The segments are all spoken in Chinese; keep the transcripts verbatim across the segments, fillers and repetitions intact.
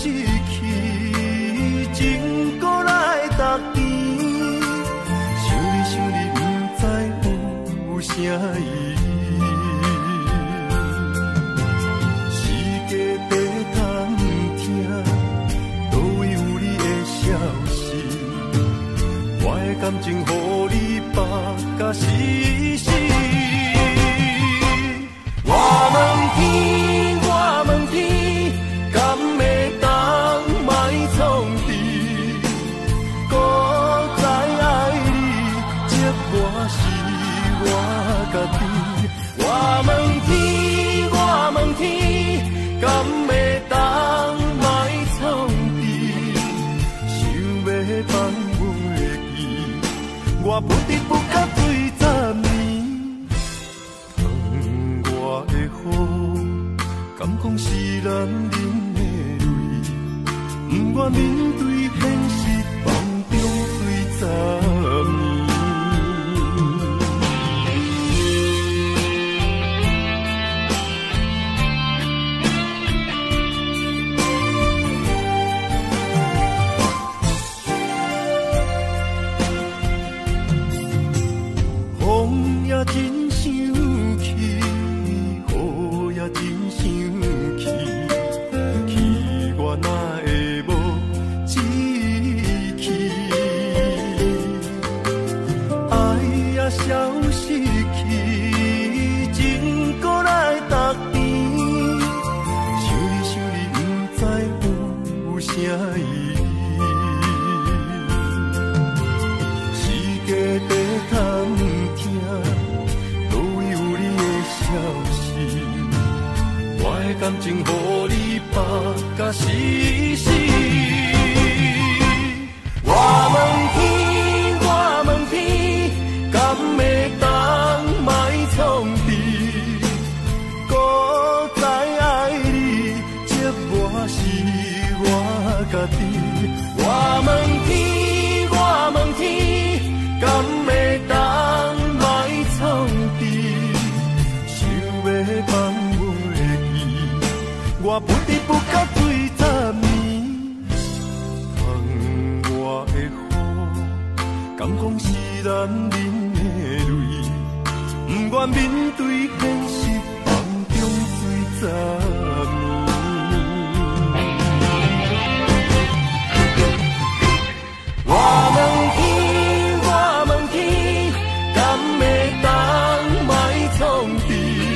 去，情搁来逐天。想你想你，不知有啥意义。世界地通听，倒位有你的消息？我的感情，予你绑甲死死。我问天，我问天，敢会当莫创治？搁再爱你，这我是我家己。我问天，我问天，敢会当莫创治？想要放袂记，我不得不甲对十年。敢讲是男人的泪，不愿面对现实，梦中对十年。风也真想去，雨也真想去，去我哪会无志气？爱也消失去，情搁来逐天。想你想你，不知有啥意义。世界地通听，倒位有你的消息？我的感情，予你绑甲死死。我问天，我问天，敢会当莫创治？搁再爱你，这我是我家己。我问天，我问天，敢会当莫创治？想要放我不得不甲对十年，窗外的雨，敢讲是男人的泪，不愿面对现实，梦中对十年。我问天，我问天，敢会当莫创治？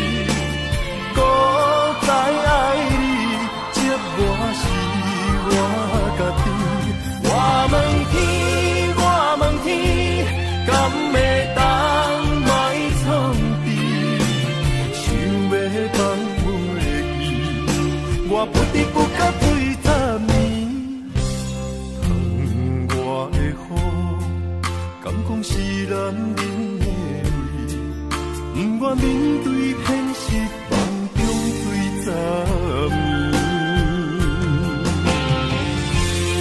我问天，我问天，敢会当莫创治？想要放袂记，我不得不甲对十年。窗外的雨，敢讲是男人的泪，不愿面对现实，梦中对十年。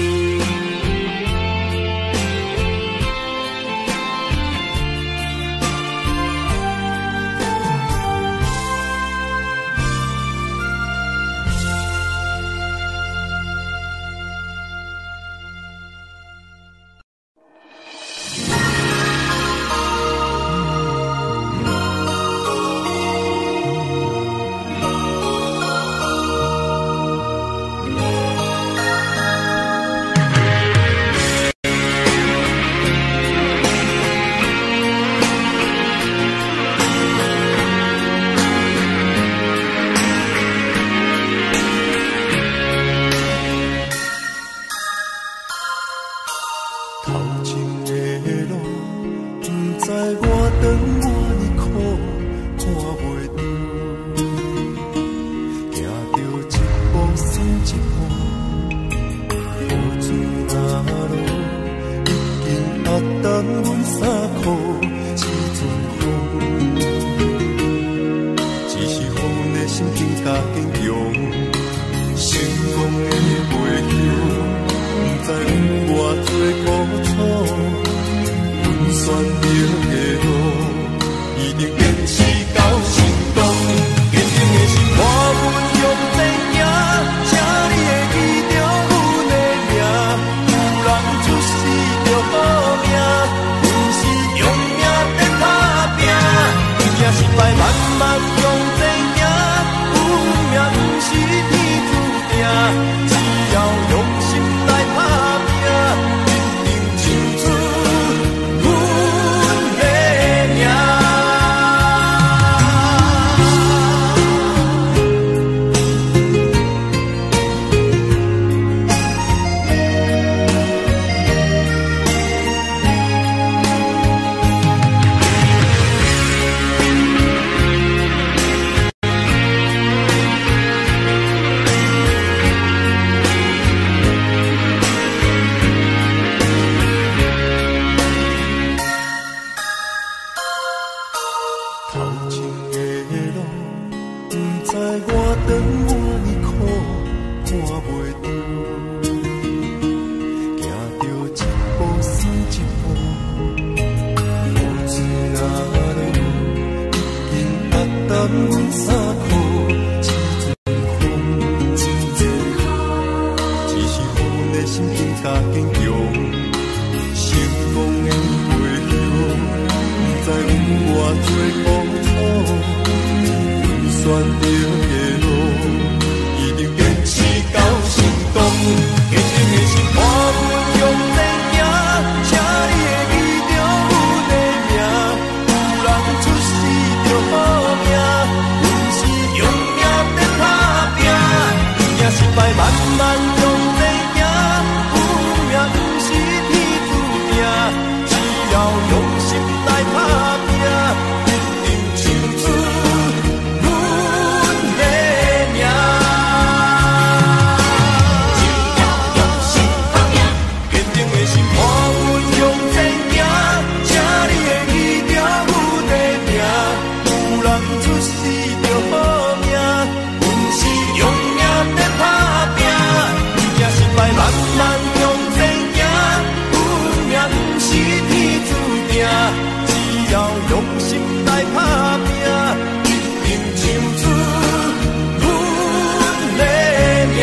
是予阮的心更加坚强。成功的回响，不知有偌多苦楚。阮选择的路，一定坚持到成功。坚定的心，看阮向前行，请你会记着阮的名。有人出世着好命，阮是用命在打拼。赢失败慢慢向前行，有命不是天注定。只要用心来打拼，一定唱出阮的名。只要用心打拼，坚定的心看阮向前行，请你会记着阮的名。有人出世着好命，阮是用命在打拼。赢失败慢慢向前行，有命不是天注定。只要用心来打拼，一定唱出阮的名。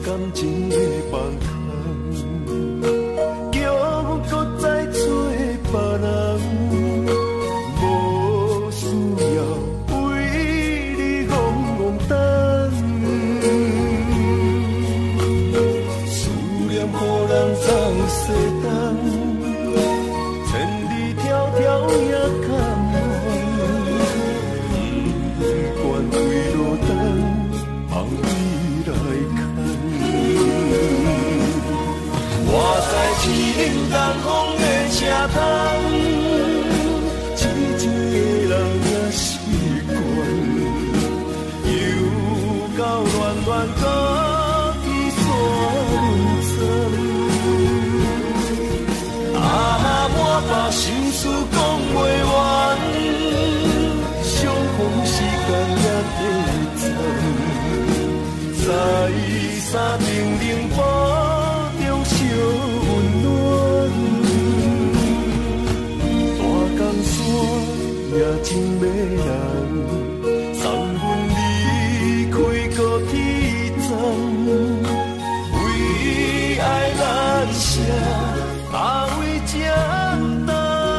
感情的放空，叫我搁再找别人，无需要为你戆戆等。思念予人总西东，千里迢迢也甘愿，不管归路灯，望你来看。我在凄冷东风的车窗，痴情的人也习惯，又到暖暖高低山轮转。啊，我把心事讲袂完，相逢时间也短暂，在山顶冷波中烧温暖。大江山也真迷人，送阮离开高铁站，为爱难舍，阿为这等。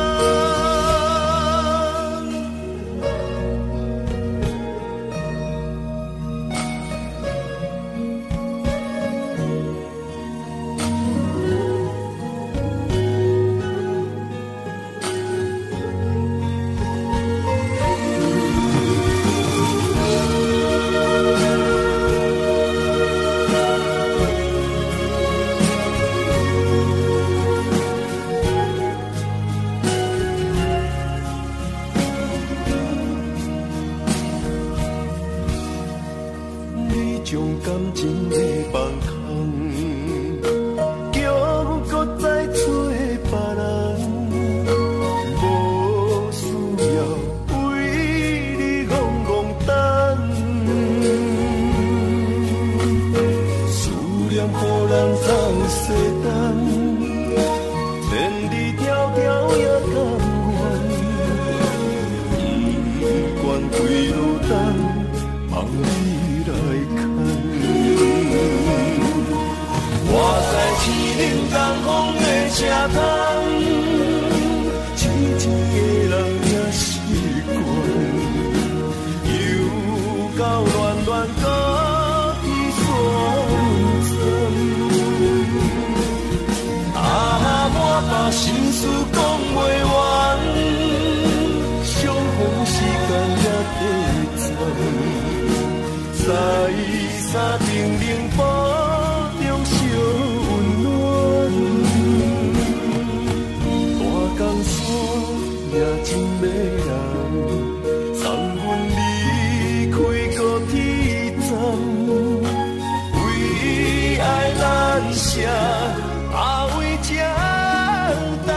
将感情的放空，叫我搁再找别人，无需要为你戆戆等。思念予人总西东，千里迢迢也甘愿，不管归路灯，望你来看。我在凄冷东风的车窗，痴情的人也习惯，又到暖暖高低山轮转。啊，我把心事讲袂完，相逢时间也短暂，在山顶冷波中烧温暖。大江山也真迷人，送阮离开高铁站，为爱难舍，阿为这等。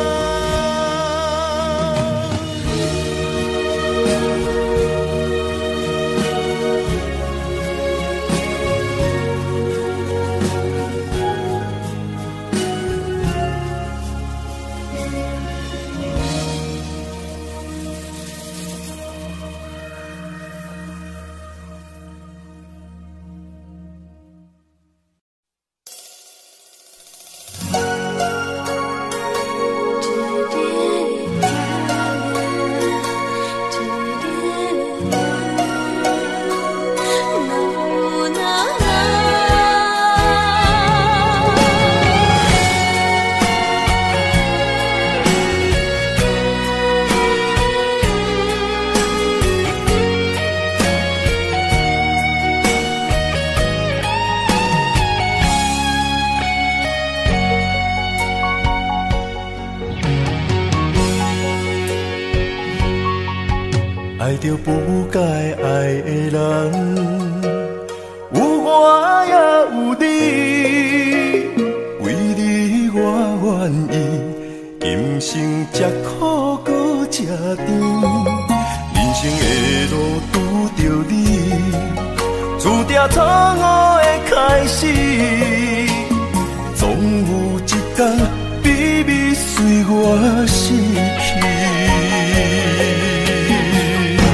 爱着不该爱的人，有我也有你，为你我愿意，今生吃苦搁吃甜，人生的路拄着你，注定错误的开始，总有一天秘密随我逝去。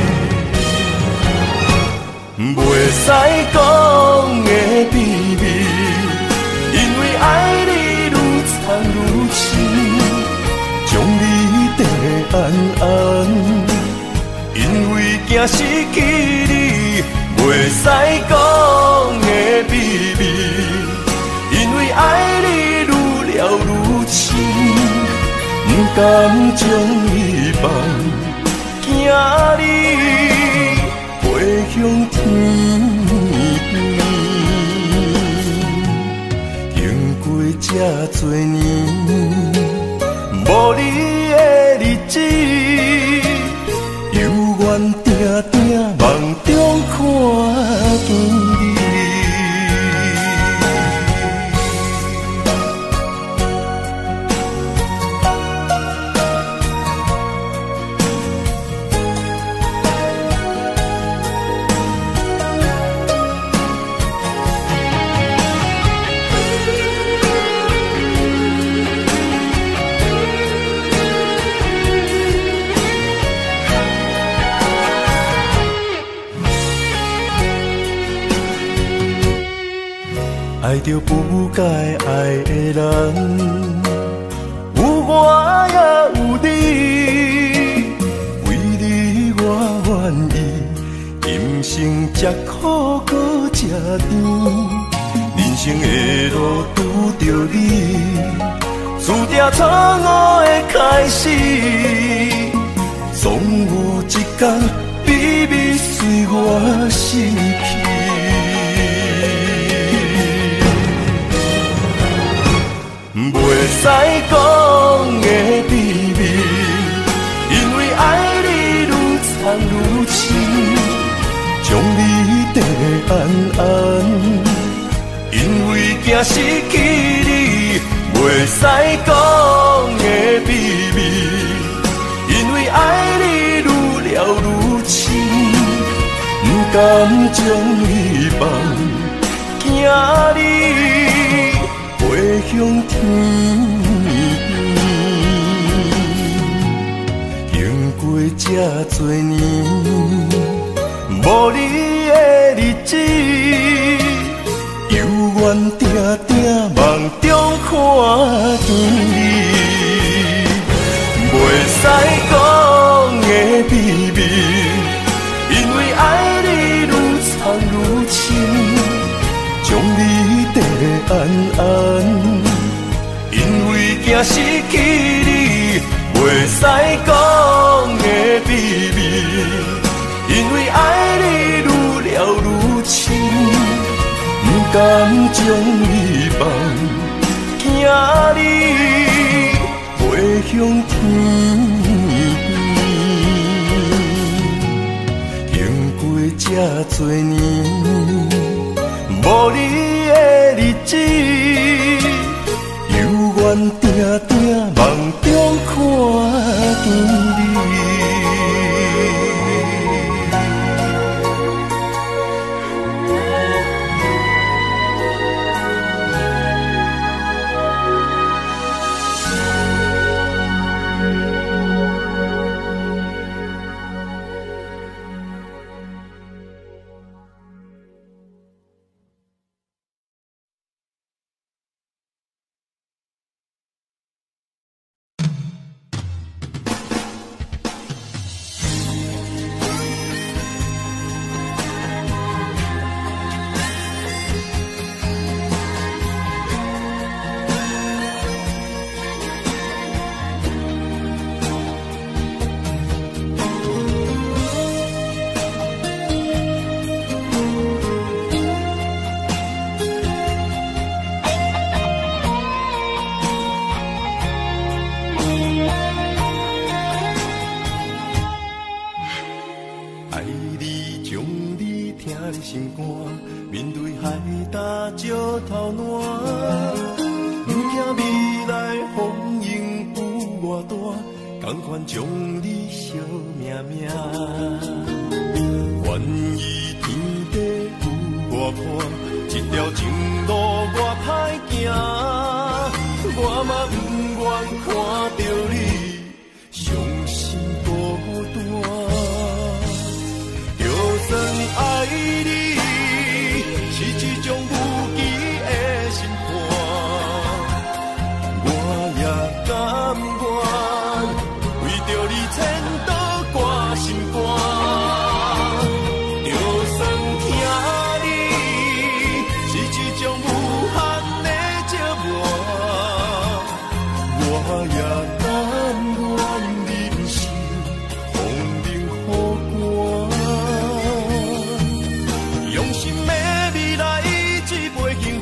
袂使讲的秘密， 安安，因为惊失去你，袂使讲的秘密，因为爱你愈了愈深，不甘将伊放，惊你飞向天边。经过这多年，无你的日子，犹原定定梦中看见你。爱着不该爱的人，有我也有你，为你我愿意，今生吃苦搁吃甜，人生的路拄着你，注定错误的开始，总有一天秘密随我失去。袂使讲的秘密，因为爱你愈藏愈深，将你缀安安，因为惊失去你，袂使讲的秘密，因为爱你愈了愈深，不甘将你放，惊你飞向天边。经过这多年，无你的日子，犹原定定梦中看见你。袂使讲的秘密，因为爱你愈藏愈深，将你缀安安，因为惊失去你，袂使讲的秘密，因为爱你愈了愈深，不甘将你放，惊你飞向天边。经过这多年，无你的日子，犹原定定梦中看见你。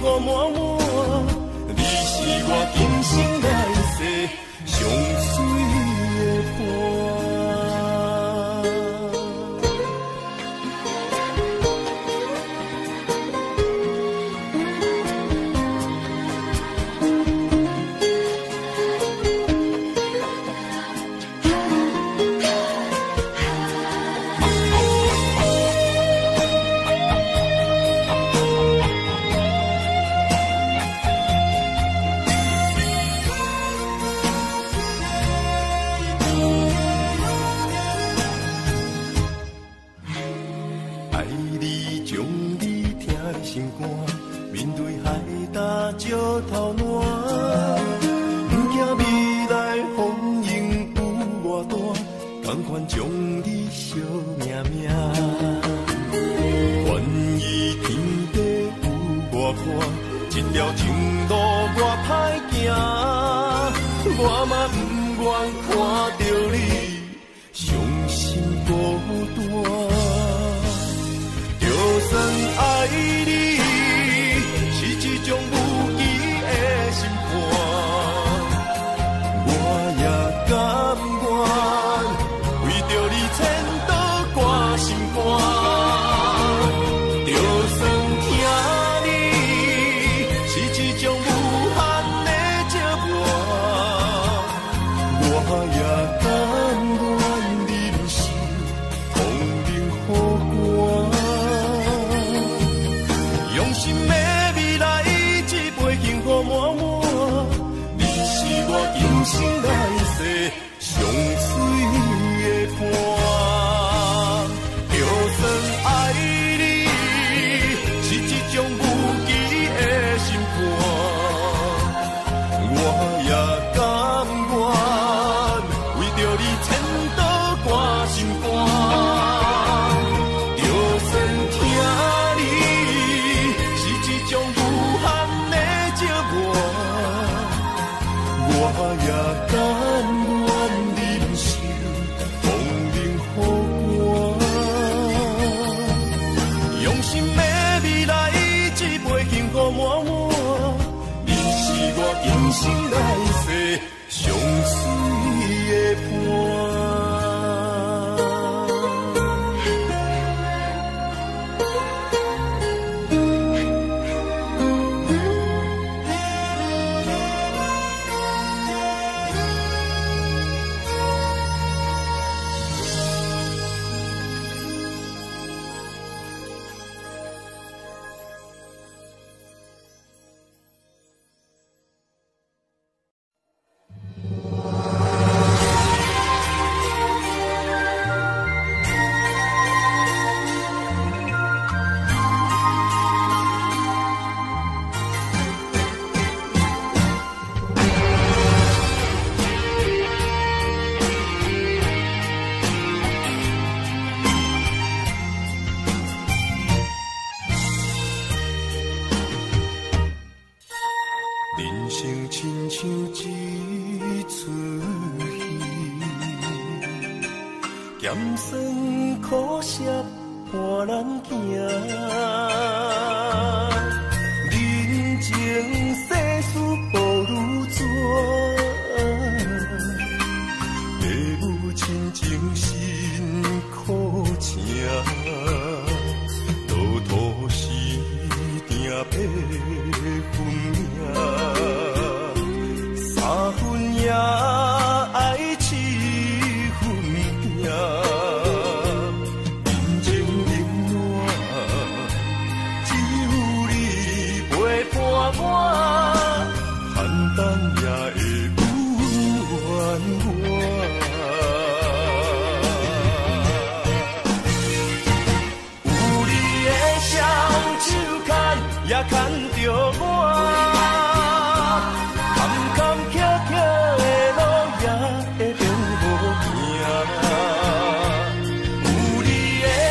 福满满，你是我今生来世上水的伴。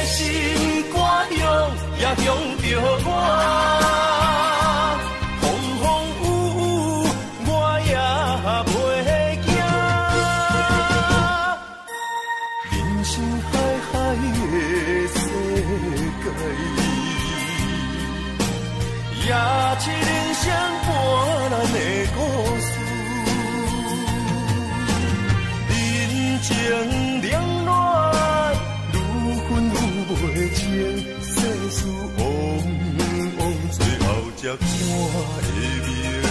向着我，风声伴咱的故事。人情冷暖，愈分愈袂清，世事往往最后才看会明。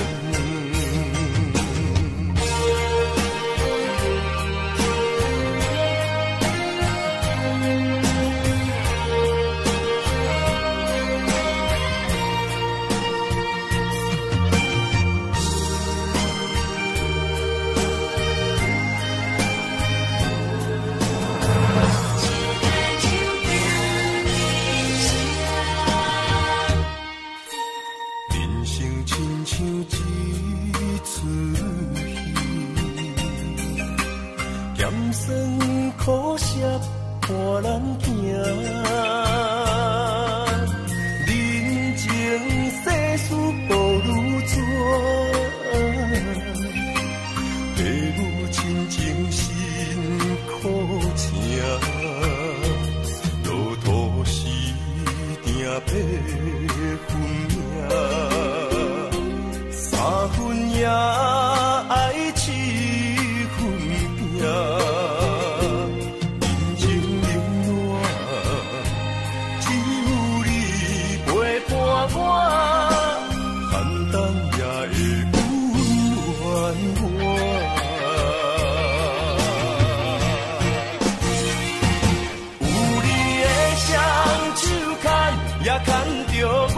苦涩伴咱行，人情世事步愈远，父母亲情辛苦请，路途是定要分命，三分也爱七分拼。牵着我，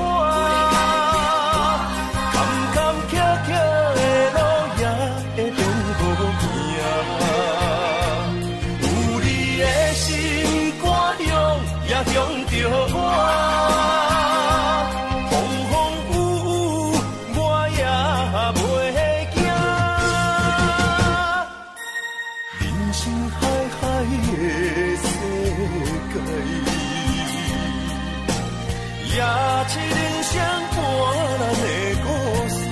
坎坎坷坷的路也会变好行。有你的心肝中也向着我，风风雨雨我也袂惊。人生海海的世界。也是人生伴咱的故事，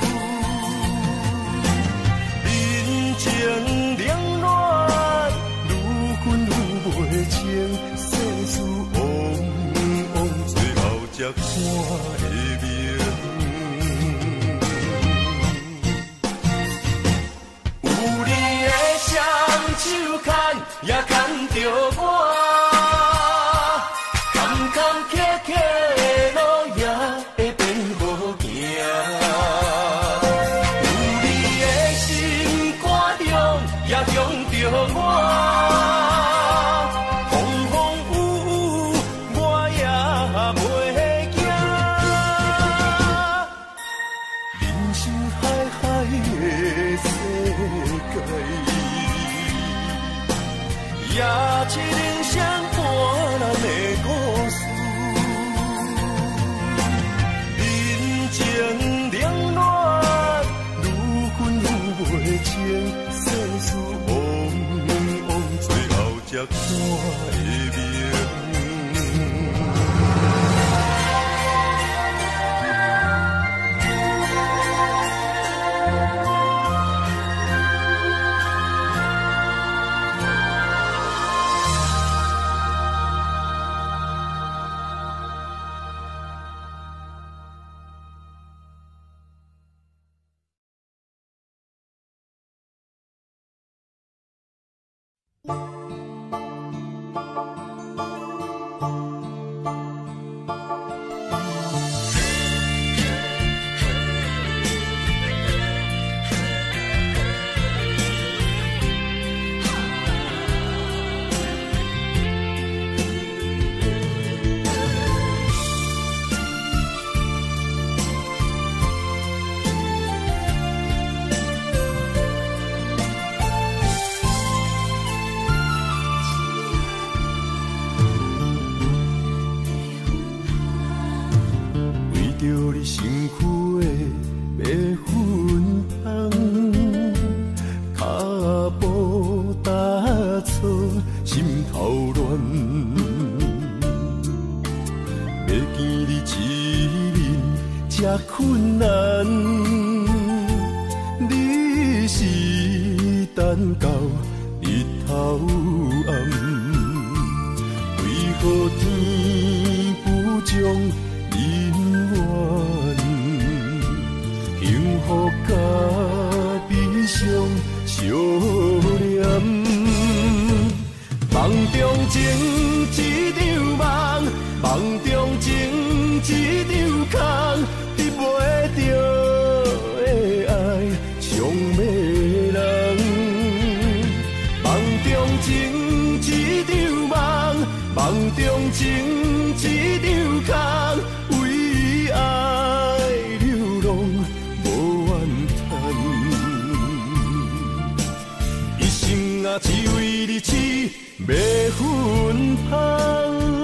人情冷暖，愈分愈袂清，世事往往最后才看会明。有你的双手牵，也牵着我。也是人生伴咱的故事，人情冷暖，愈分愈袂清，世事往往最后才看会明。困难，你是等到日头暗，为何天不将人怨？ 福甲悲伤相连。梦中情一场梦，梦中情一场空，得袂着的爱尚袂人。梦中情一场梦，梦中情一场空，为爱流浪无怨叹。一生啊，只为你痴，袂分芳。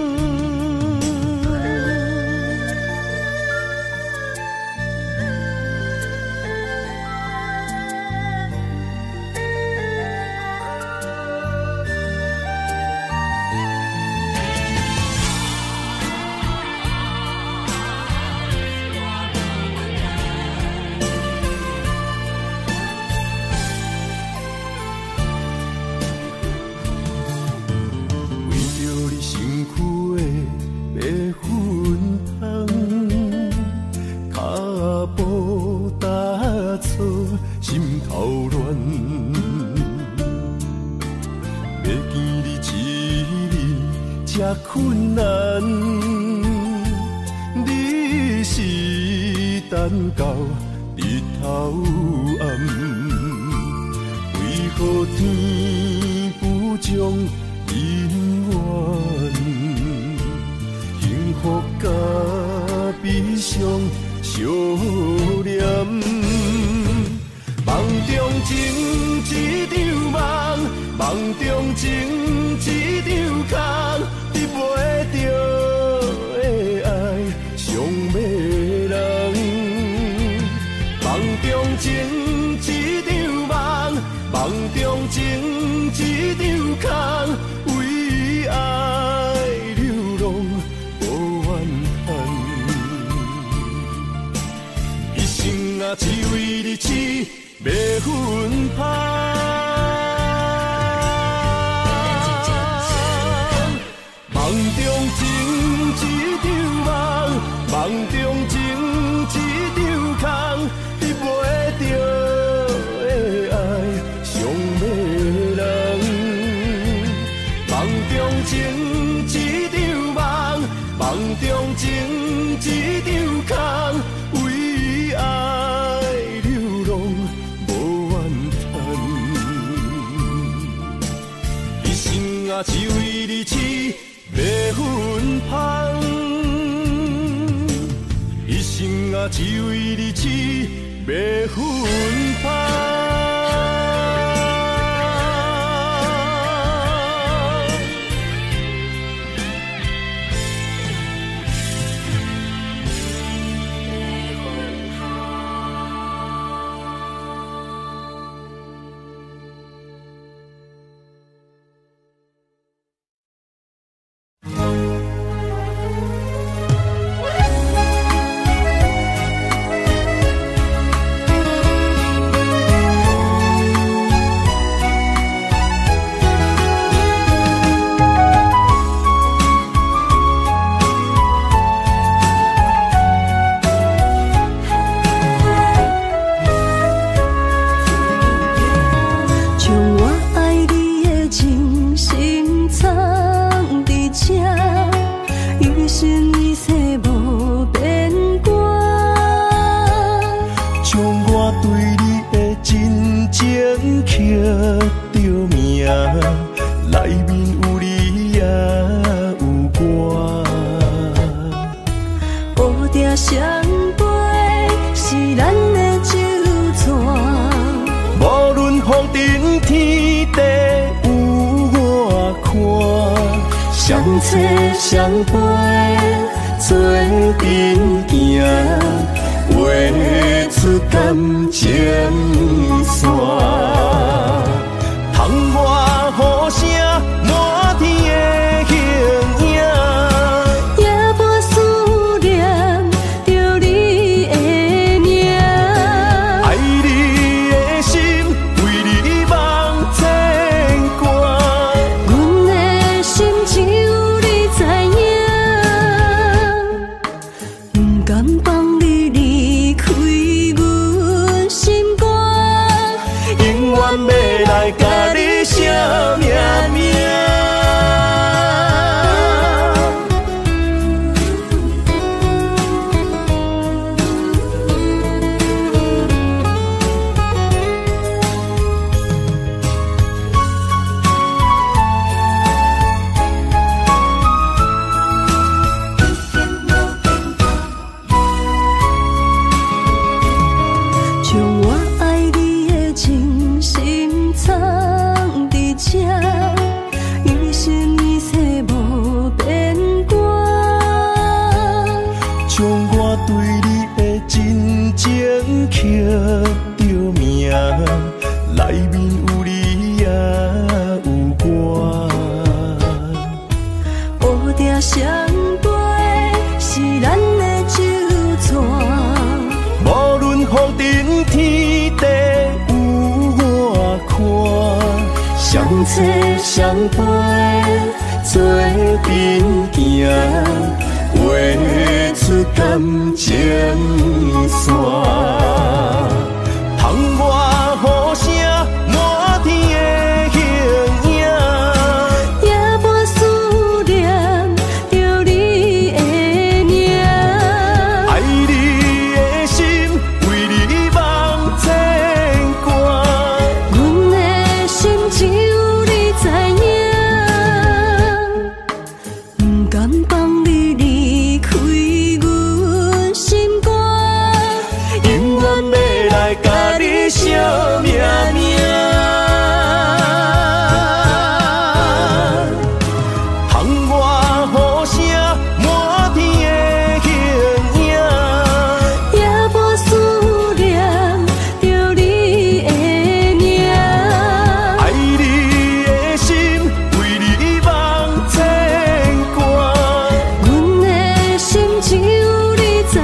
困难，你是等到日头暗，为何天不将姻缘？幸福甲悲伤相连，梦中情一场梦，梦中情一场空。得袂着的爱尚袂人，梦中情一场梦，梦中情一场空，为爱流浪无怨叹。一生啊，只为你痴，袂分芳。梦中情一场梦，梦中情一场空，得袂着的爱尚袂人。梦中情一场梦，梦中情一场空，为爱流浪无怨叹。一生啊，只为你痴。袂分芳，一生啊，只为你痴，袂分芳。相册相陪，做阵行，画出感情线。窗外雨声，满天的形影， 夜半思念着你的名。 爱你的心，为你梦牵挂。 阮的心只有你知影，不甘放你离开阮着名，内面有你也有我。 乌蝶双飞是咱的手串， 无论风尘天地有我看，相切相陪做阵行，画出感情线。窗外雨声满天的形影， 夜半思念着你的名。 爱你的心为你梦牵挂， 阮的心只有你知影，不甘放你离开阮心肝， 永远要来甲你惜命命。窗外雨声满天的形影， 夜半思念着你的名。 爱你的心为你梦牵挂， 阮的心只有你知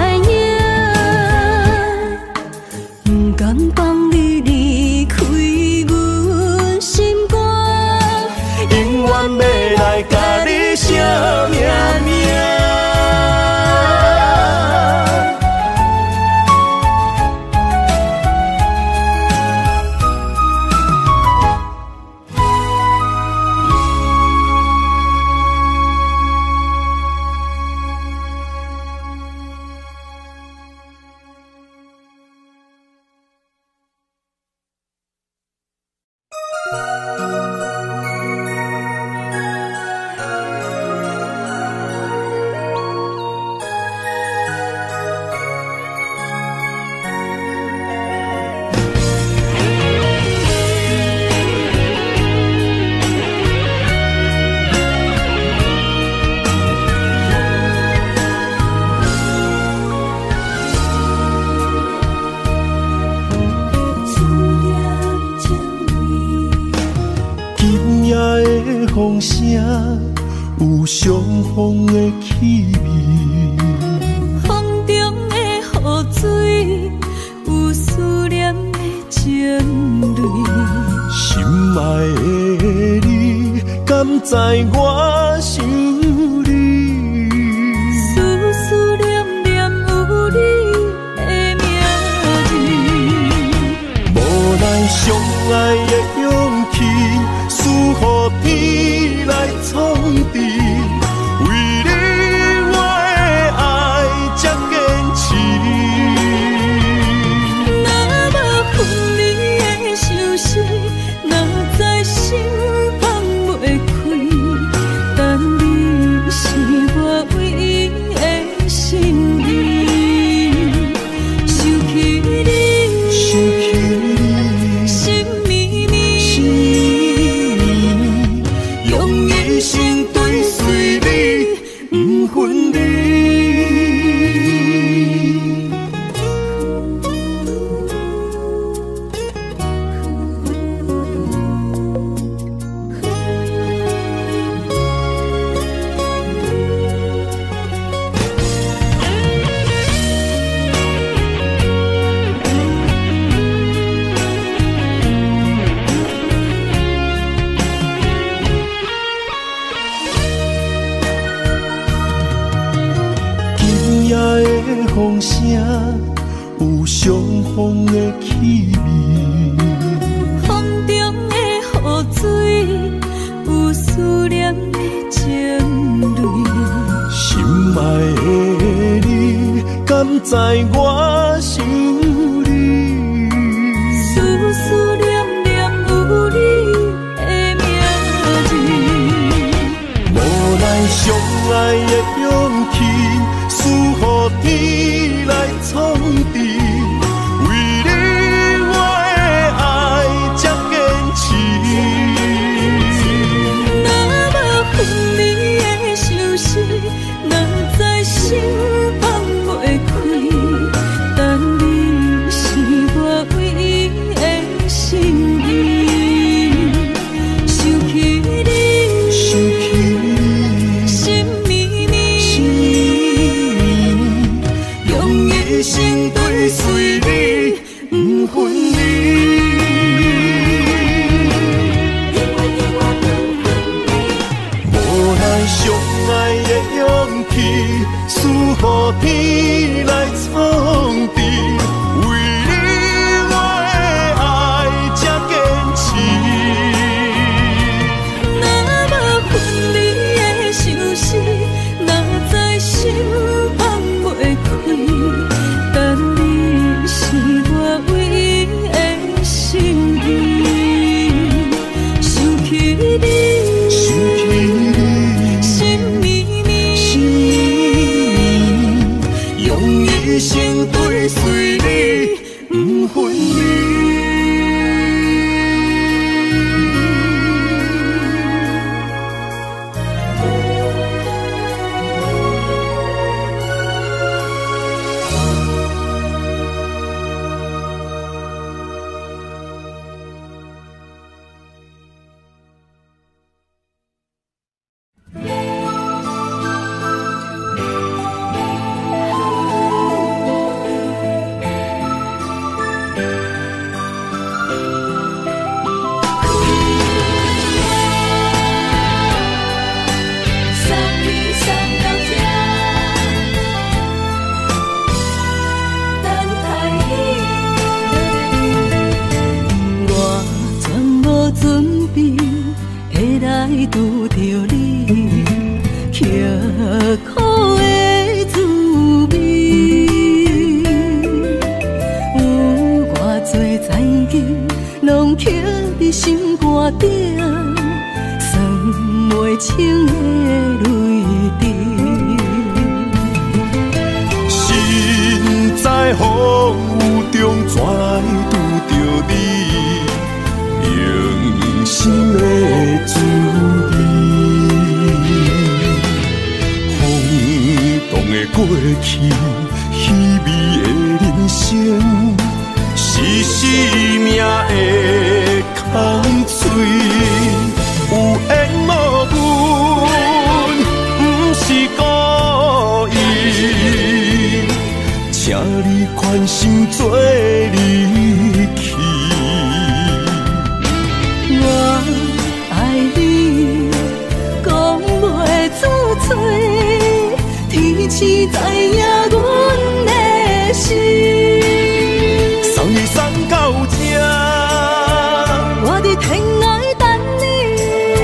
影，不甘放你离开阮心肝， 永远要来甲你惜命命。今夜的风声有相逢的气味， 风中的雨水有思念的情泪， 心爱的你，敢知我想你？ 思思念念有你的名字， 无咱相爱的勇气，赐予天来创治。为你我的爱才坚持。 若无分离的相思，哪知心放袂开。但你是我唯一的心意，想起你， 想起你， 心绵绵， 心绵绵，用一生追随你，不分离。今夜的风声有相逢的气味， 风中的雨水有思念的情泪， 心爱的你，敢知我想你？ 思思念念有你的名字， 无咱相爱的勇气，赐予天来创治。为你我的爱才坚持。 若无分离的相思，哪知心放袂开。但你靠天来创治，为你我的爱才坚持。 若无分离的相思，哪知心放袂开。但你是我唯一的心意，想起你， 想起你， 心绵绵， 心绵绵，用一生追随你，不分离。拄着你，刻苦的滋味，有偌多灾境，拢刻伫心肝顶，算袂清的泪滴。 心在风雨中，怎来拄着你？用心的滋味，风动的过去，稀微的人生，是生命的空嘴，有缘无分，不是故意，请你宽心做离去。 我爱你，讲袂出嘴，天赐知影阮的心。 送你送到这， 我伫天涯等你，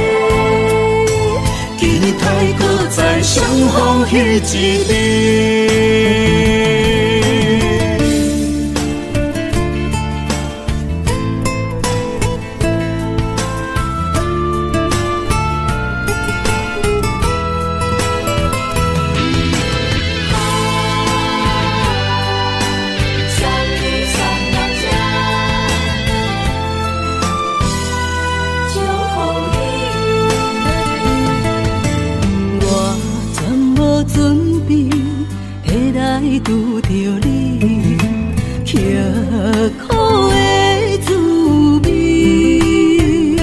期待搁再相逢彼一日。 拄着你，刻苦的滋味，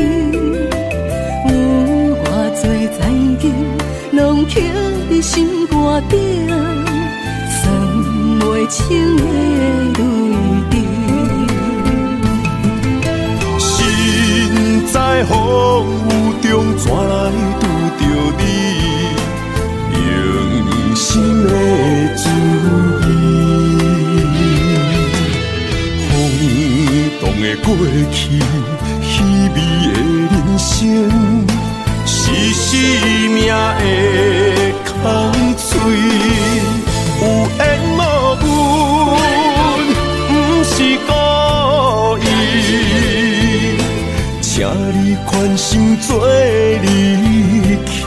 有偌多灾境，拢刻伫心肝顶，算袂清的泪滴。 心在风雨中，怎来拄着你？用心的滋味，风动的过去，稀微的人生，是生命的空嘴，有缘无分，不是故意，请你宽心做离去。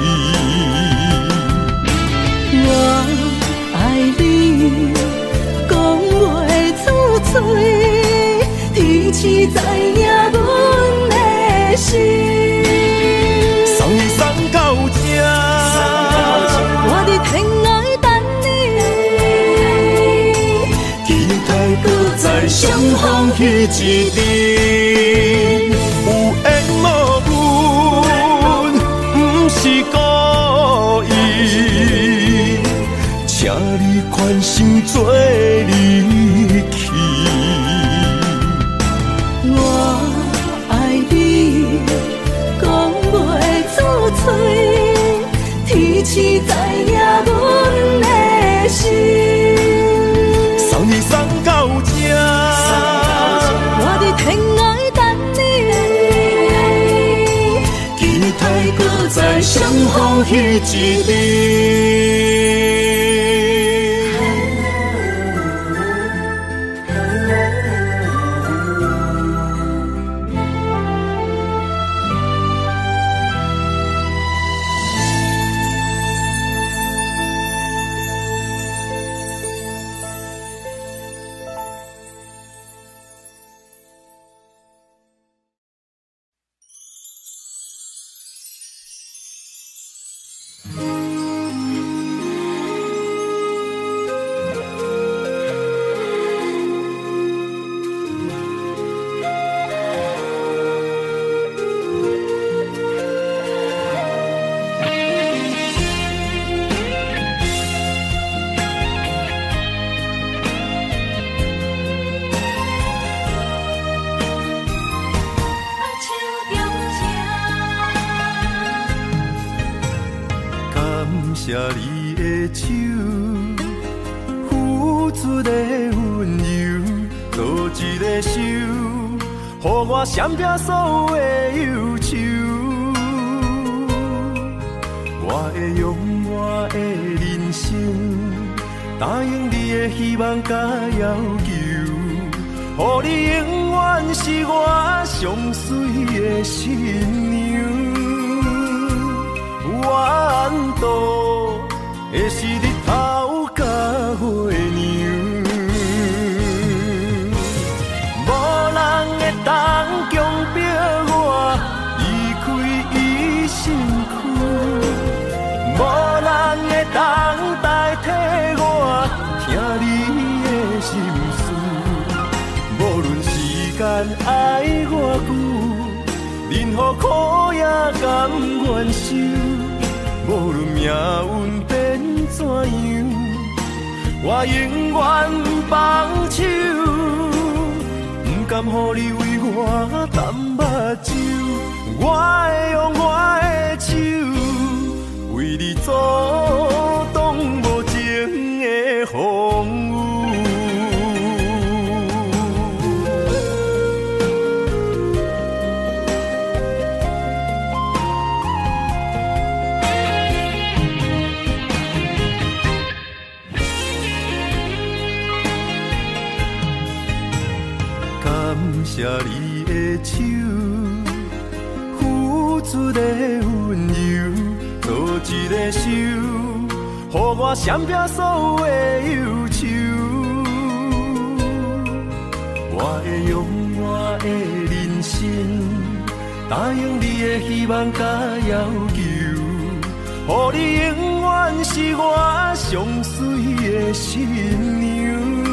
我爱你，讲袂出嘴，天赐知影阮的心。 送你送到这， 我伫天涯等你， 期待搁再相逢彼一日。有缘无分，不是故意，请你宽心做离去。 我爱你，讲袂出嘴，天赐知影阮的心。 风彼一边。 谢你的手，付出的温柔，做一个手，予我闪避所有的忧愁。我会用我的人生，答应你的希望甲要求，予你永远是我上水的新娘。缘途会是日头甲月亮，无人会当强迫我离开伊身躯，无人会当代替我听你的心事。无论时间爱我久，任何苦也甘愿受。无论命运变怎样，我永远放手，不甘予你为我淡目睭。我会用我的手，为你阻挡无情的风雨。谢你的手，付出的温柔，做一个手，予我闪避所有的忧愁。我会用我的人生，答应你的希望甲要求，予你永远是我上水的新娘。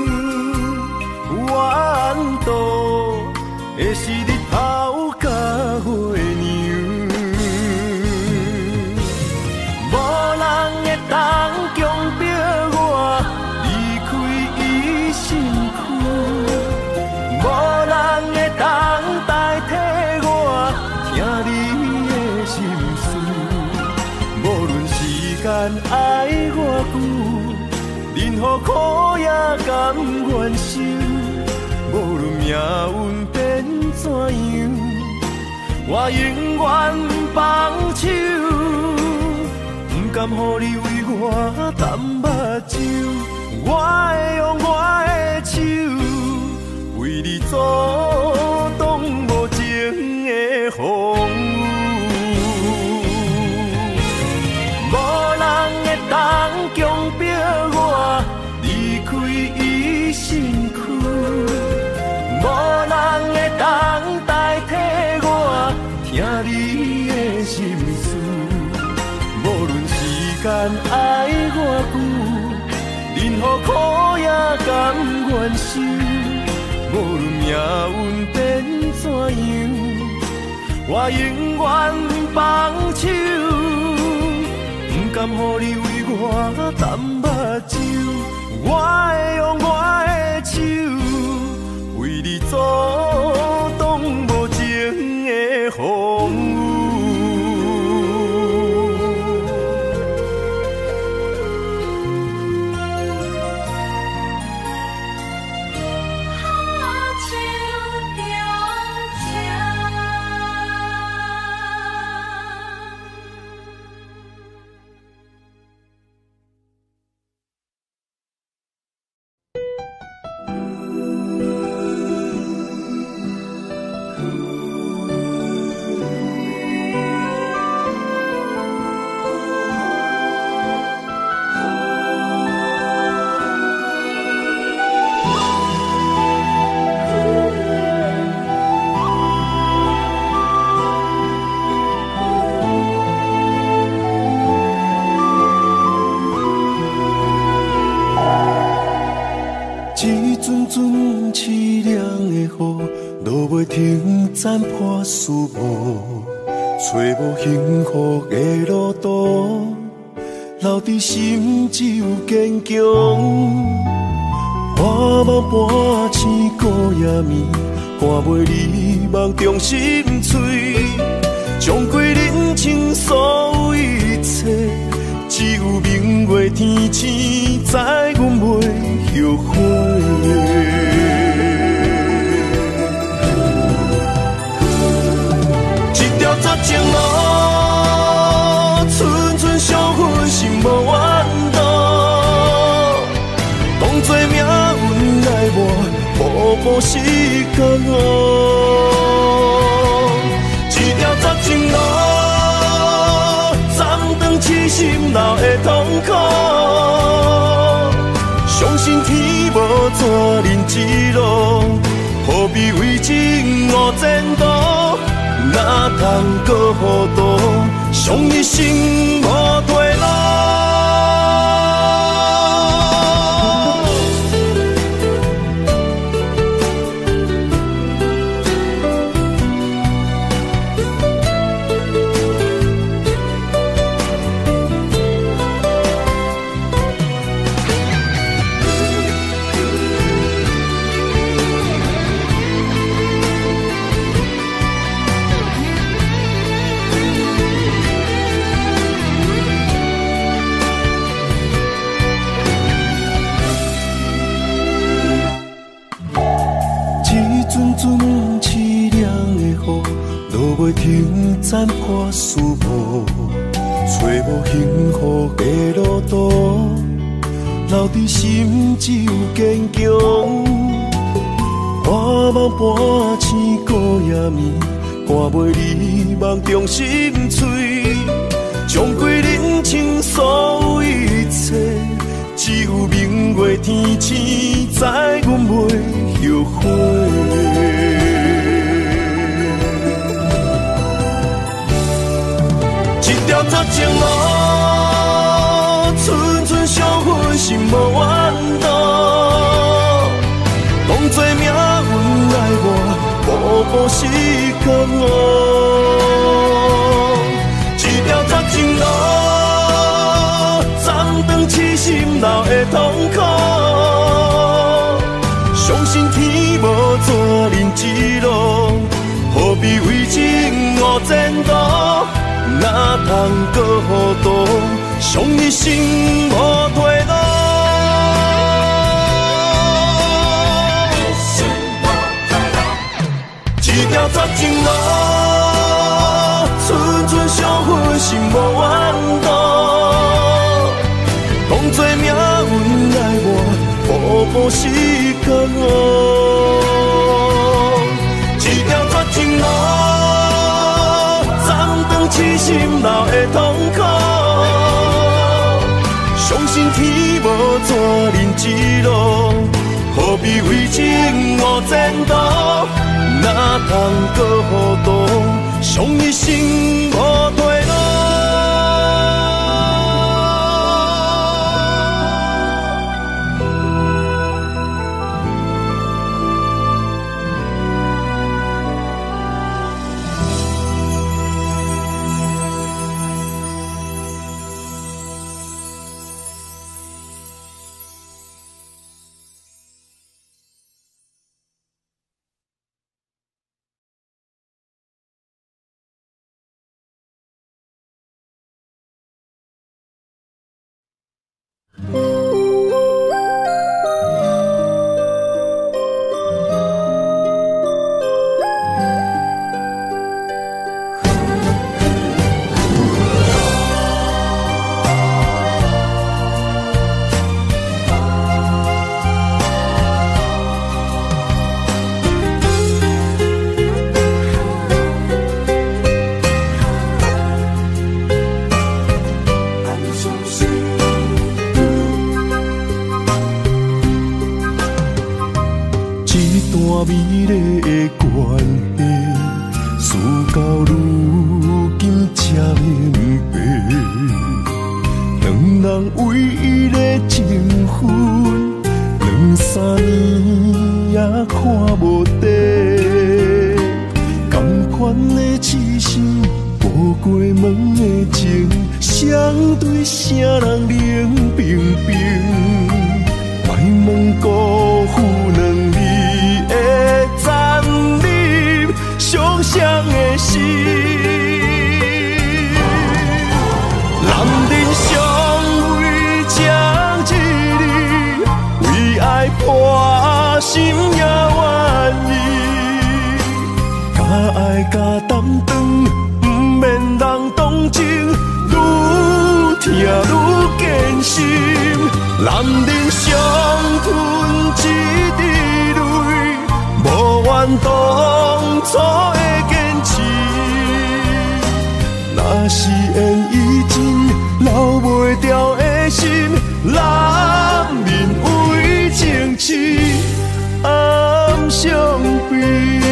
缘途会是日头甲月亮，无人会当强迫我离开伊身躯，无人会当代替我听你的心事。无论时间爱我久，任何苦也甘愿受。无论命运变怎样，我永远放手，不甘予你为我淡目睭。我会用我的手，为你阻挡无情的风雨。无人会当强迫我离开伊身躯。无人会当代替我听你的心事。无论时间爱我久，任何苦也甘愿受。无论命运变怎样，我永远放手，不甘予你为我淡目睭。我会用我的手，为你阻挡无情的风雨。 凄凉的雨，落袂停，斩破思无，找无幸福的路途，留伫心只有坚强。半梦半醒孤夜眠，看袂你梦中心碎，将过人生所有一切，只有明月天星知阮袂后悔。一条绝情路，寸寸伤痕心无怨妒，当作命运来磨，步步是甘愿。一条绝情路，斩断痴心闹的痛苦，相信天无绝人之路，何必为情误前途？哪通搁糊涂，伤一生无退路。凄凉的雨，落袂停，斩破思无，找无幸福的路途，留伫心只有坚强。半梦半醒孤夜眠，看袂你梦中心碎，将过人生所有一切，只有明月天星知阮袂后悔。一条绝情路，寸寸伤痕心无怨妒，当作命运来磨，步步是甘愿。一条绝情路，斩断痴心闹的痛苦，相信天无绝人之路，何必为情误前途？哪通搁糊涂，伤一生无退路。一条绝情路，寸寸伤痕心无怨妒，当作命运来磨，步步是甘愿。一条绝情路，痴心闹的痛苦，相信天无绝人之路，何必为情误前途？哪通搁糊涂，伤一生无退路。美丽的关系，事到如今才明白，两人唯一的情分，两三年也看看无底。同款的痴心，步过门的情，相对啥人冷冰冰？莫问辜负两字的残忍，伤伤的心。男人尚为情一日，为爱破心也愿意。假爱假担当，不免人同情，愈听愈艰辛。男人伤吞一滴泪，无怨当初的坚持。若是缘已尽，留袂掉的心，男人为情痴，暗伤悲。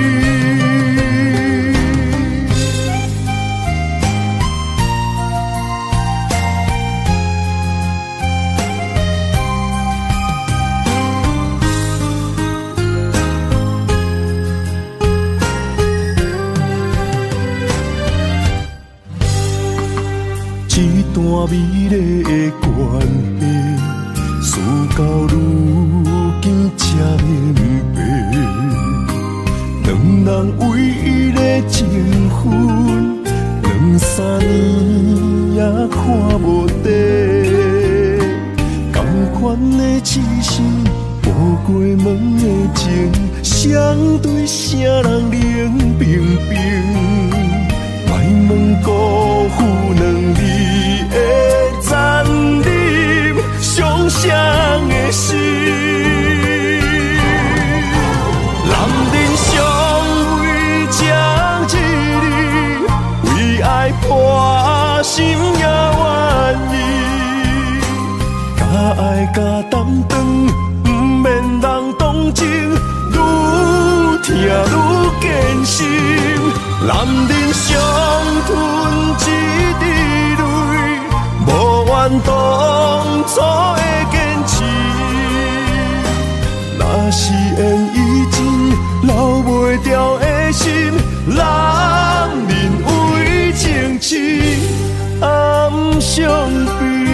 一段美丽的关系，事到如今才明白，两人唯一的情分，两三年也看无底。同款的痴心，步过门的情，相对啥人冷冰冰？莫问辜负两字的残忍，伤伤的心。男人尚为情一日，为爱破心也愿意。假爱假担当，不免人同情，愈听愈艰辛。男人伤吞一滴泪，无怨当初的坚持。若是缘已尽，留袂掉的心，男人为情痴，暗伤悲。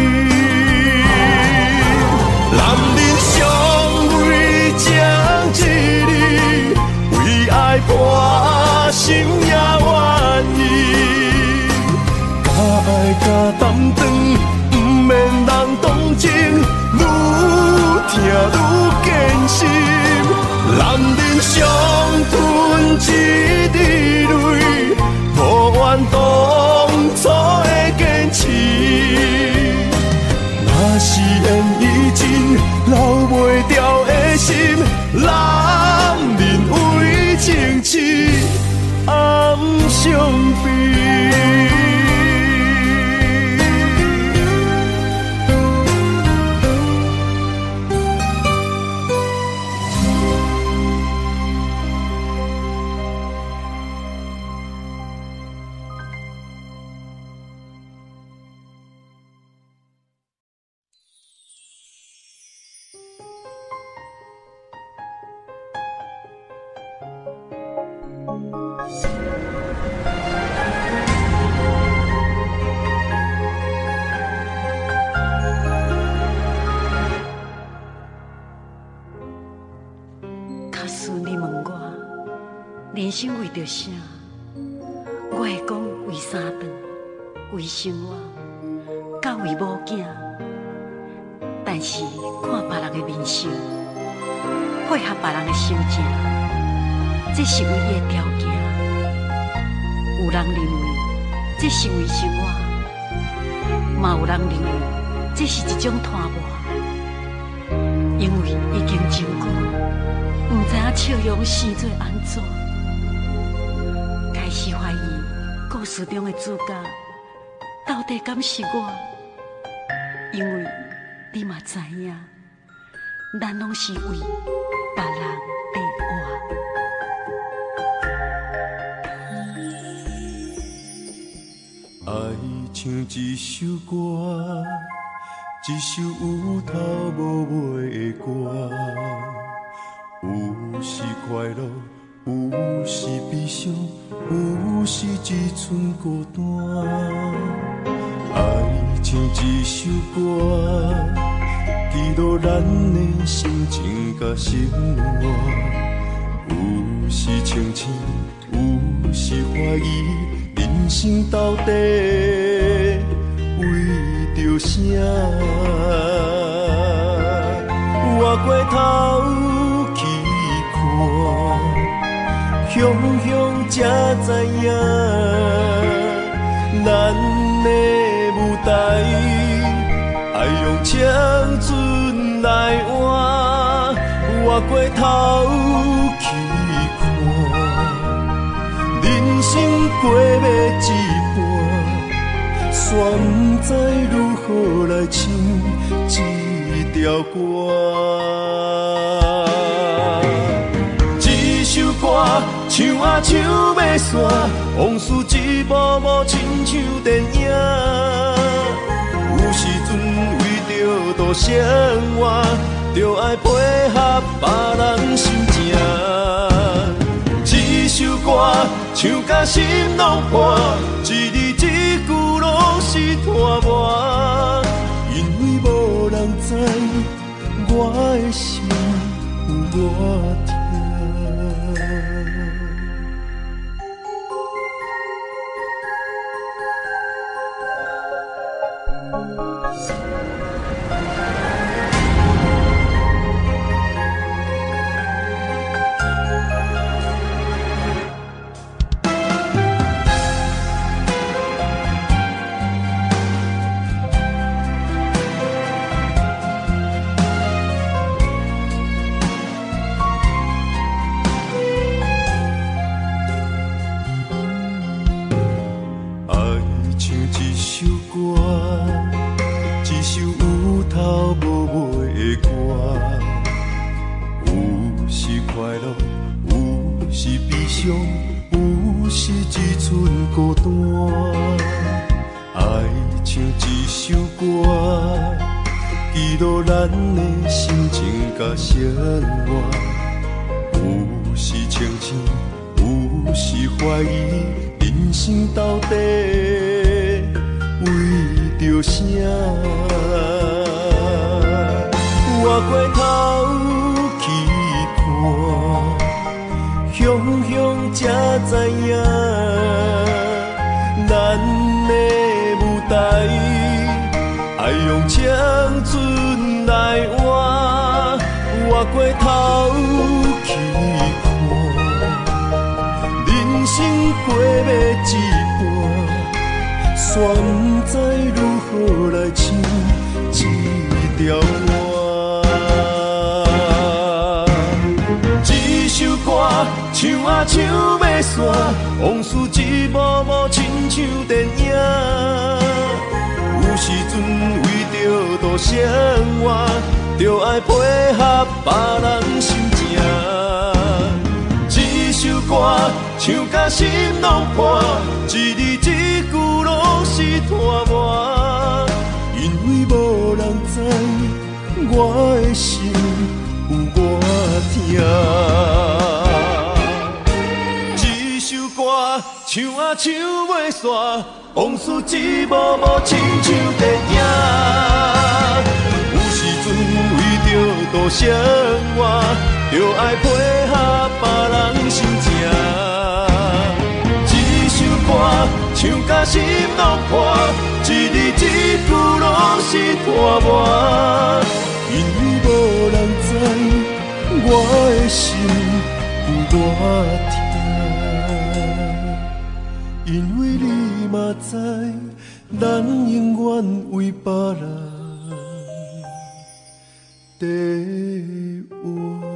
男人尚为情一日，为爱破心也愿意。假爱假担当，不免人同情，愈听愈艰辛。男人伤吞一滴泪，无怨当初的坚持。若是缘已尽，留袂掉的心，男人为情痴，暗伤悲。 人生为着啥？我会讲为三顿，为生活，甲为某囝。但是看别人的面色，配合别人的心情，这是唯一的条件。有人认为这是为生活，嘛有人认为这是一种拖磨。因为已经真久，唔知影笑容生做安怎。开始怀疑故事中的主角到底敢是我，因为你嘛知影，咱拢是为别人在活。爱像一首歌，一首有头无尾的歌，有时快乐，有时悲伤，有时只剩孤单。爱像一首歌，记录咱的心情甲生活。有时清醒，有时怀疑，人生到底为着啥？我过头去看，雄雄才知影，咱的舞台爱用青春来换。我过头去看，人生过要一半，煞不知如何来唱一条歌。一首歌唱啊唱要散，往事一幕幕亲像电影。有时阵为着度生活，就爱配合别人心情。一首歌唱甲心拢破，一字一句拢是拖磨。因为无人知我的心有多痛。有时只剩孤单，爱像一首歌，记录咱的心情甲生活。有时清醒，有时怀疑，人生到底为着啥？我过头去看，雄雄才知影，咱的舞台爱用青春来换。我过头去看，人生过要一半，煞不知如何来唱一条歌。一首歌唱啊唱要散，往事一幕幕亲像电影。有时阵为着度生活，就爱配合别人心情。一首歌唱甲心拢破，一字一句拢是拖磨。因为无人知我的心有多痛。一首歌唱啊唱要散，往事一幕幕亲像电影。有时阵为着度生活，就爱配合别人心情。一首歌唱甲心拢破，一字一句拢是拖磨。因为无人知我的心有多痛。因为你嘛知，咱永远为别人地活。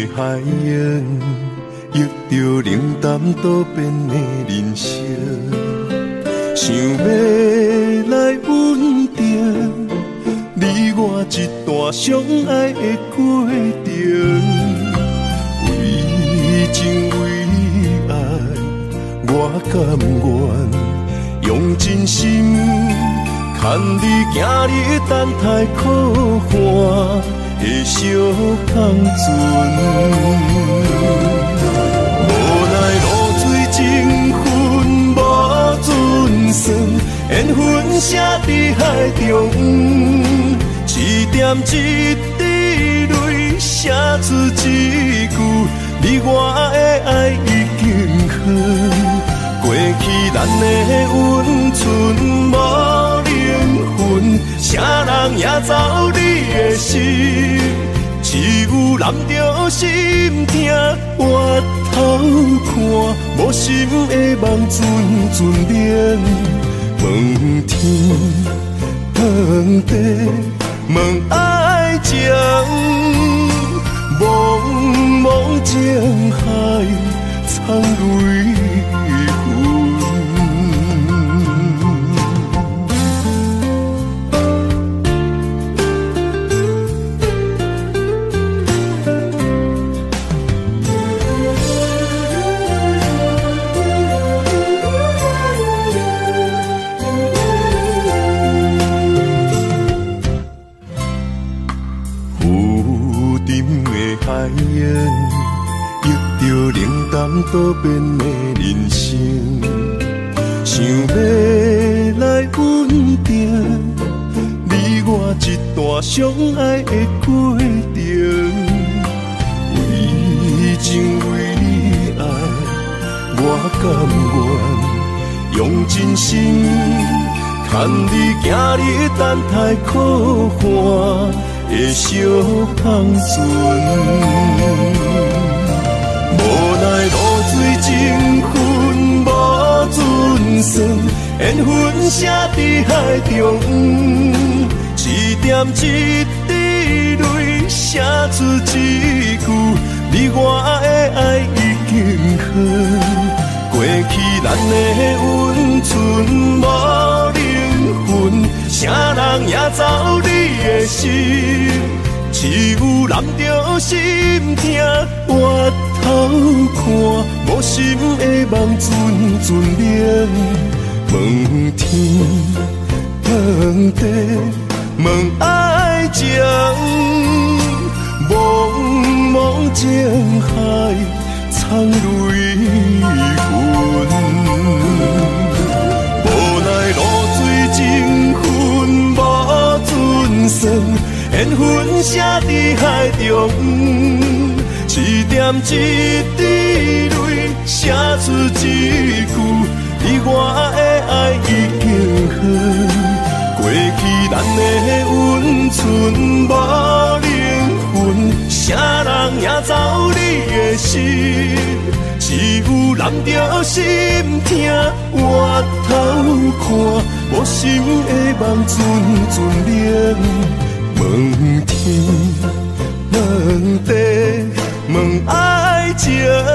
海洋，遇着冷淡多变的人生，想要来稳定，你我一段相爱的过程，为情为爱，我甘愿用真心，牵你行你等待可汗的小港船。无奈露水情分无准算，缘分写伫海中，一点一滴泪写出一句，你我的爱已经远。过去咱的温存无灵魂，啥人也走你的心，只有揽着心痛，回头看，无心的梦阵阵连，问天问地问爱情，茫茫情海苍泪痕。海洋，遇着冷淡多变的人生，想要来稳定，你我一段相爱的过程，为情为爱，我甘愿用真心，牵你行你等待可汗的小港船。无奈露水情分无准算，缘分写伫海中，一点一滴泪写出一句，你我的爱已经远。过去咱的温存无灵魂，啥人也走你的心，只有揽着心痛，回头看，无心的梦阵阵连，问天问地问爱情，茫茫情海苍泪痕。无奈露水情分无准算，缘分写伫海中，一点一滴泪写出一句，你我的爱已经远。过去咱的温存无灵魂，啥人也走你的心，只有揽着心痛，回头看，无心的梦阵阵连，问天问地问爱情，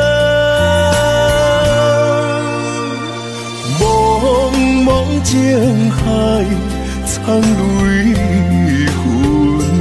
茫茫情海苍泪痕。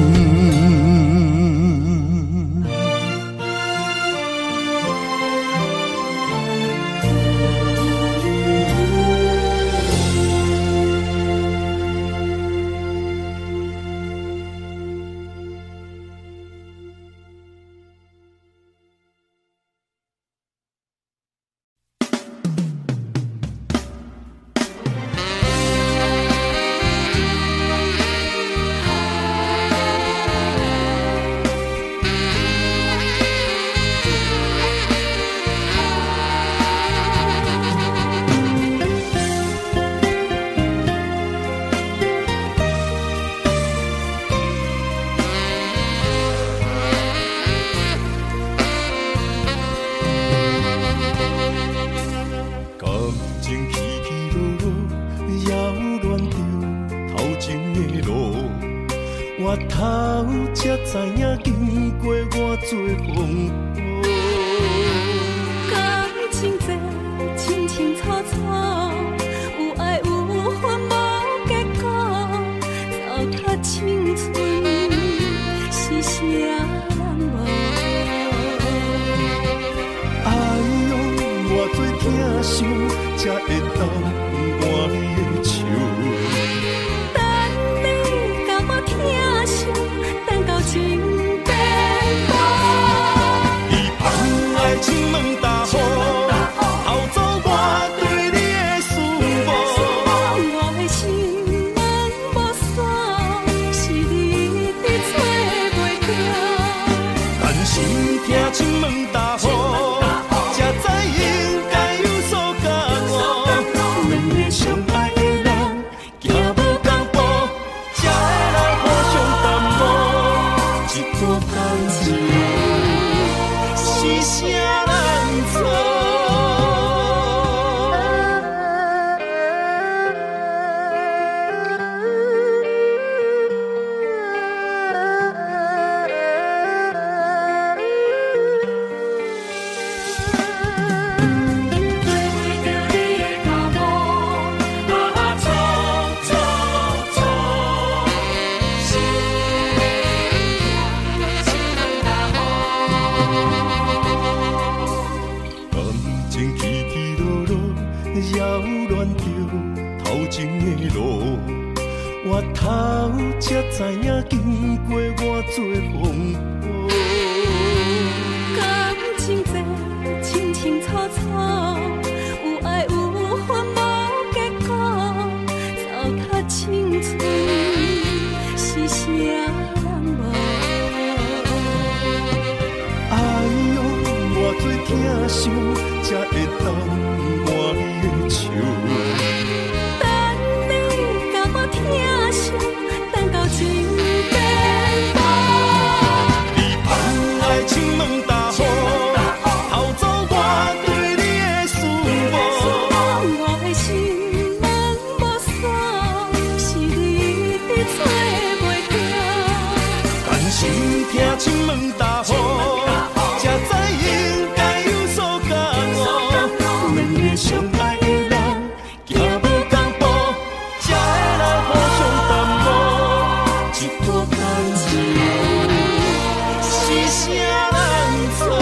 知影经过偌多风波。 感情这清清楚楚，有爱有恨无结果，糟蹋青春是啥人无？ 哎呦，偌多疼惜，才会当换你的手。 等你甲我疼惜，等到情变薄。 伊放爱情问大雨，偷走我对你的思慕。 我的心门无锁，是你伫找袂着。 但是听情问大雨，才知应该有所感悟。两个相爱的人，行无共步，才会来互相淡薄。一段感情是啥人错？感情起起落落，扰乱着头前的路。我头才知影经过偌多风波。 感情这清清楚楚，有爱有恨无结果，糟蹋青春是啥人无？ 哎呦，偌多疼惜，才会当换你的手。 等你甲我疼惜，等到情变薄。 你放爱情问大雨，偷走我对你的思慕。 我的心门无锁，是你伫找袂着。 但是听情问大雨，才知应该有所感悟。两个相爱的人，行无共步，才会来互相淡薄。一段感情是啥人错？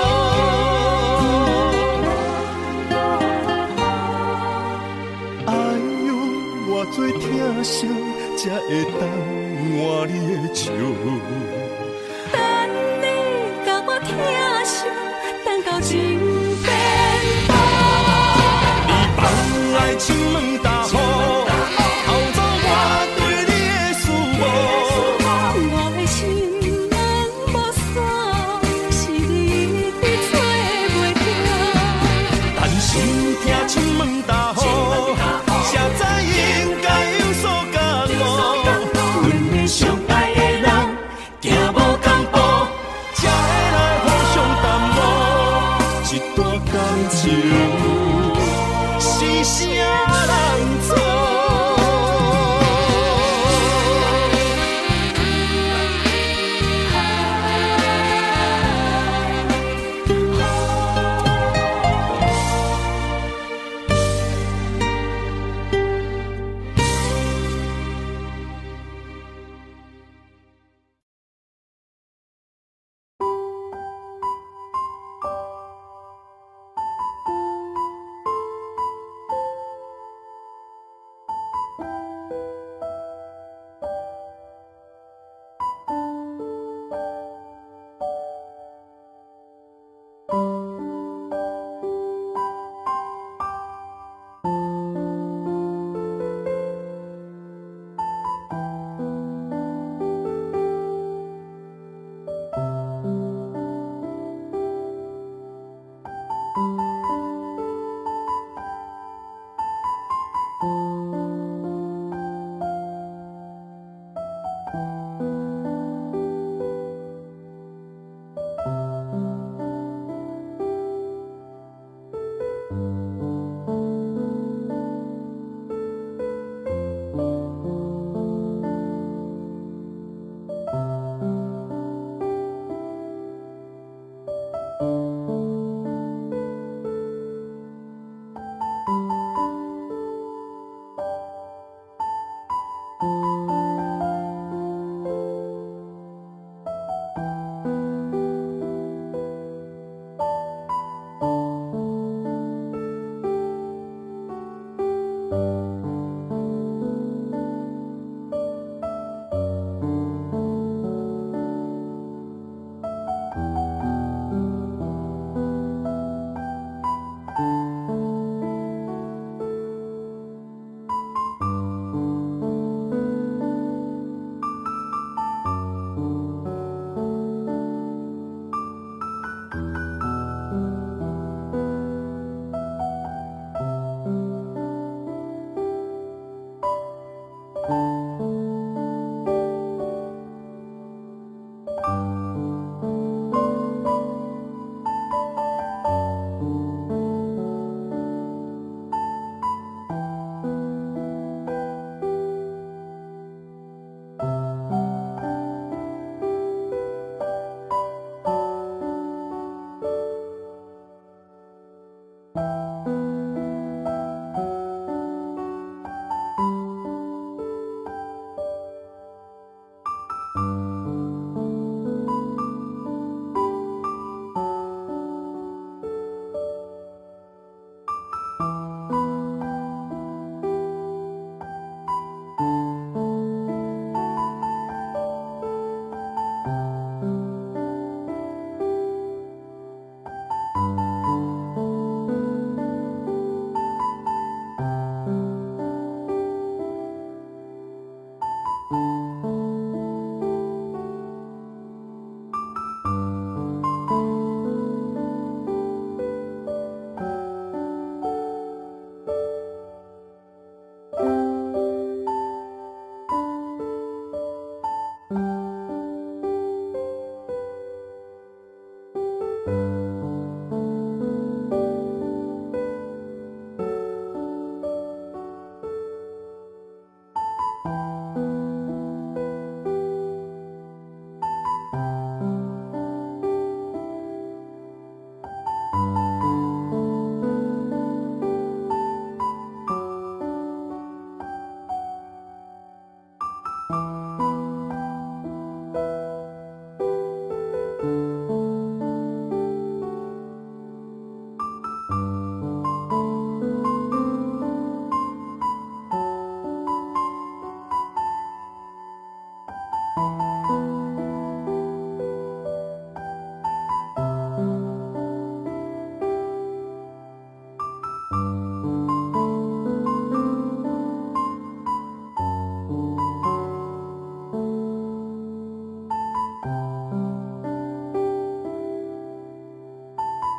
哎呦，偌多疼惜，才会当换你的手。 等你甲我疼惜，等到情变薄。 你放爱情问大雨，偷走我对你的思慕。 我的心门无锁，是你伫找袂着。 但是听情问大雨，才知应该有所感悟。两个相爱的人，行无共步，才会来互相淡薄。一段感情是啥人错？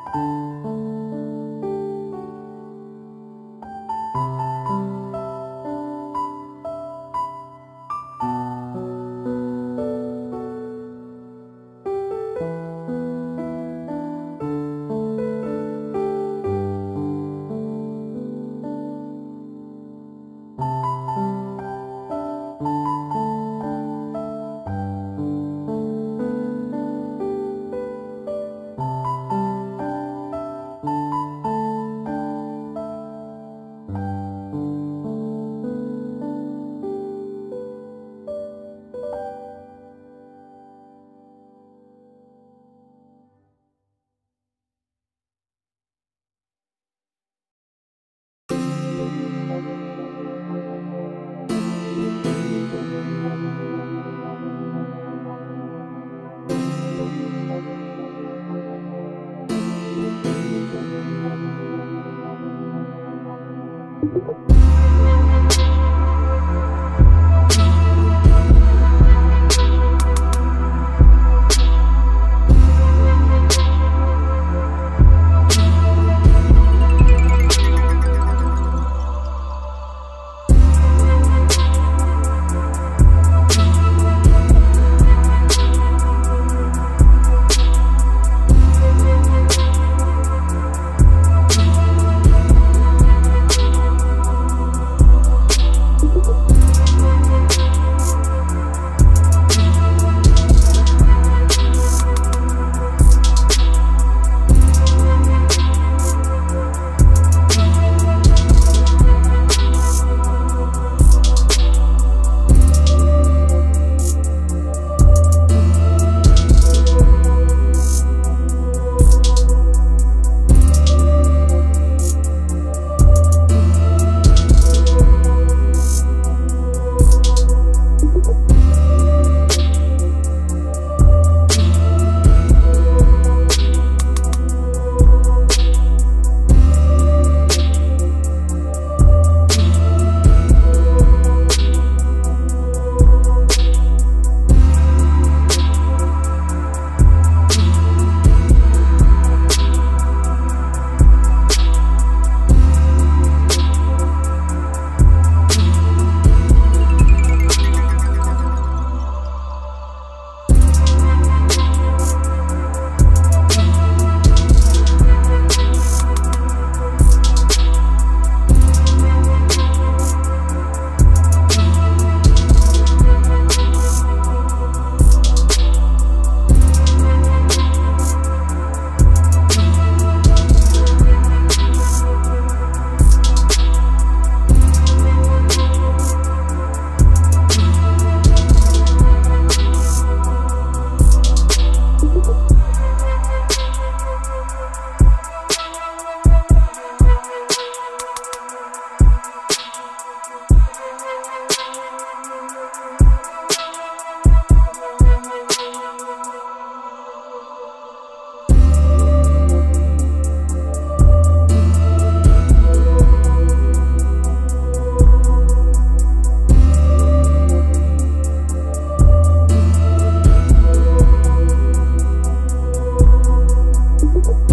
you.